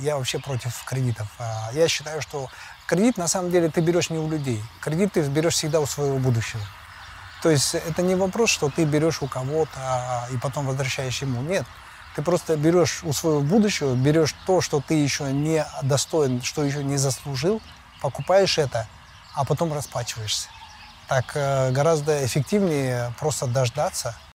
я вообще против кредитов. Я считаю, что кредит на самом деле ты берешь не у людей. Кредит ты берешь всегда у своего будущего. То есть это не вопрос, что ты берешь у кого-то и потом возвращаешь ему. Нет. Ты просто берешь у своего будущего, берешь то, что ты еще не достоин, что еще не заслужил, покупаешь это, а потом расплачиваешься. Так гораздо эффективнее просто дождаться,